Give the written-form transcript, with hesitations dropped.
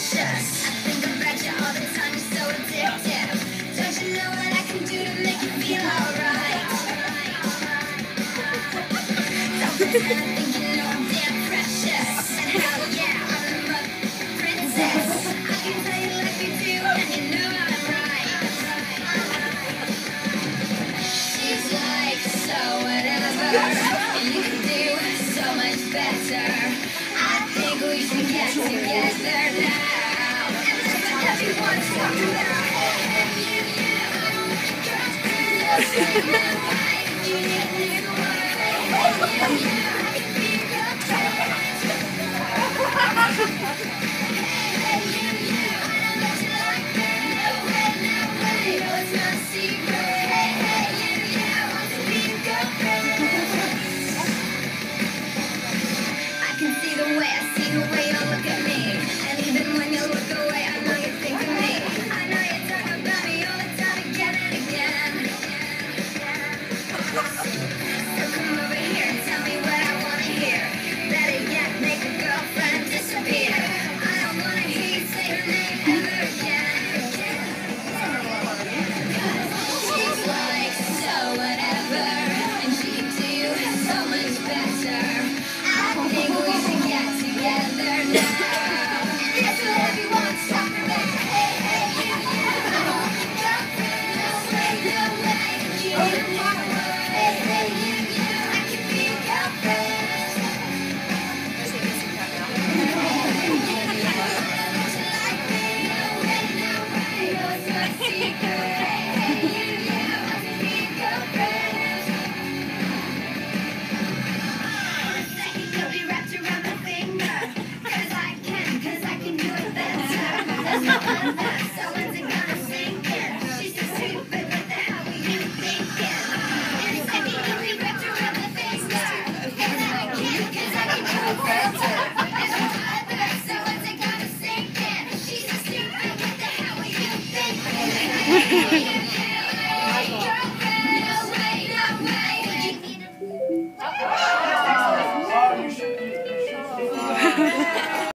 precious. I think about you all the time, you're so addictive. Don't you know what I can do to make you feel alright? Don't pretend I think you know I'm damn precious. And hell yeah, I'm the mother princess. I can tell you like you do, and you know I'm right. She's like, so whatever, and you can do so much better. I think we should get together now. And that's what everyone's talking about. Hehehe